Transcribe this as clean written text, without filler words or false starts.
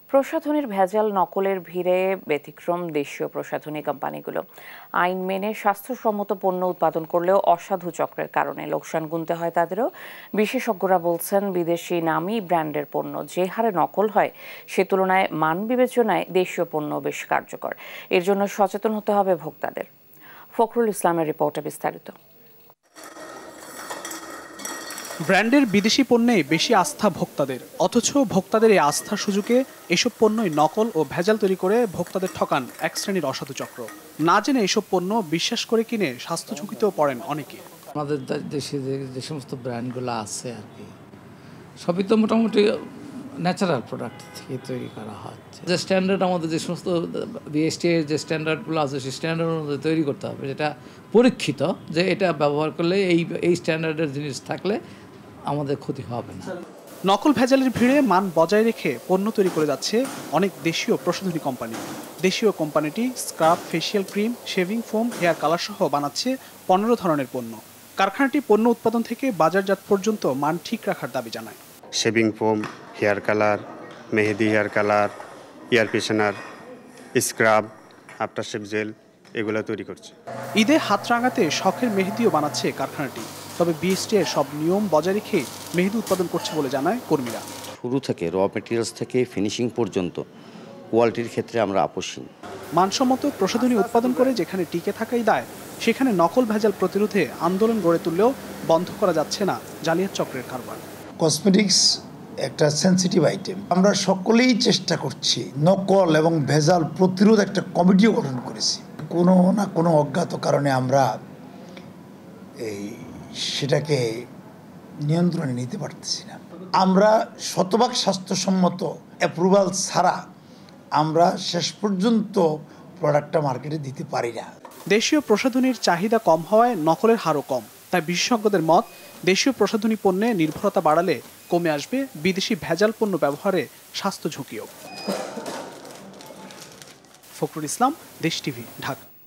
প্রসাধনীর ভেজাল নকলের ভিড়ে ব্যতিক্রম দেশীয় প্রসাধনী কোম্পানিগুলো। আইন মেনে স্বাস্থ্যসম্মত পণ্য উৎপাদন করলেও অসাধু চক্রের কারণে লোকসান গুনতে হয় তাদেরও। বিশেষজ্ঞরা বলছেন, বিদেশি নামী ব্র্যান্ডের পণ্য যে হারে নকল হয় সে তুলনায় মান বিবেচনায় দেশীয় পণ্য বেশ কার্যকর। এর জন্য সচেতন হতে হবে ভোক্তাদের। ফখরুল ইসলামের রিপোর্টে বিস্তারিত। ব্র্যান্ডের বিদেশি পণ্যে বেশি আস্থা ভোক্তাদের, অথচ ভোক্তাদের এই আস্থার সুযোগে এসব পণ্যই নকল ও ভেজাল তৈরি করে ভোক্তাদের ঠকান এক শ্রেণীর অসাধু চক্র। না জেনে এসব পণ্য বিশ্বাস করে কিনে স্বাস্থ্য ঝুঁকিতেও পড়েন অনেকে। আমাদের দেশে যে সমস্ত ব্র্যান্ডগুলো আছে আর কি, সবই তো মোটামুটি ন্যাচারাল প্রোডাক্ট থেকে তৈরি করা হচ্ছে। যে স্ট্যান্ডার্ড আমাদের যে সমস্ত DeshTV যে স্ট্যান্ডার্ডগুলো আছে সেই স্ট্যান্ডার্ড অনুযায়ী তৈরি করতে হবে, যেটা পরীক্ষিত যে এটা ব্যবহার করলে এই স্ট্যান্ডার্ডের জিনিস থাকলে আমাদের ক্ষতি হবে না। নকল ভেজালের ভিড়ে মান বজায় রেখে পণ্য তৈরি করে যাচ্ছে অনেক দেশীয় প্রসাধনী কোম্পানি। দেশীয় কোম্পানিটি scrub, facial cream, shaving foam, hair colour সহ বানাচ্ছে 15 ধরনের পণ্য। কারখানাটি পণ্য উৎপাদন থেকে বাজারজাত পর্যন্ত মান ঠিক রাখার দাবি জানায়। শেভিং ফোম, হেয়ার কালার, মেহেদি hair colour, air freshener, scrub, aftershave gel এগুলো তৈরি করছে। ঈদে হাত রাঙাতে শখের মেহেদিও বানাচ্ছে কারখানাটি। তবে BST এর সব নিয়ম বজায় রেখে মেহেদি উৎপাদন করছে বলে জানায় কর্মীরা। শুরু থেকে র মেটেরিয়ালস থেকে ফিনিশিং পর্যন্ত কোয়ালিটির ক্ষেত্রে আমরা আপোষহীন। মানসম্মত প্রসাধনী উৎপাদন করে যেখানে টিকে থাকাই দায়, সেখানে নকল ভেজাল প্রতিরোধে আন্দোলন গড়ে তুললেও বন্ধ করা যাচ্ছে না জালিয়াত চক্রের কারবার। কসমেটিক্স একটা সেন্সিটিভ আইটেম। আমরা সকলেই চেষ্টা করছি নকল এবং ভেজাল প্রতিরোধ একটা কমিটিও গঠন করেছি। কোনো না কোনো অজ্ঞাত কারণে আমরা সেটাকে নিয়ন্ত্রণে নিতে পারতেছি না। আমরা শতভাগ স্বাস্থ্যসম্মত অ্যাপ্রুভাল ছাড়া আমরা শেষ পর্যন্ত প্রোডাক্টটা মার্কেটে দিতে পারি না। দেশীয় প্রসাধনীর চাহিদা কম হওয়ায় নকলের হারও কম। তাই বিশেষজ্ঞদের মত, দেশীয় প্রসাধনী পণ্যে নির্ভরতা বাড়ালে কমে আসবে বিদেশি ভেজাল পণ্য ব্যবহারে স্বাস্থ্য ঝুঁকিও। ফখরুল ইসলাম, দেশ টিভি, ঢাকা।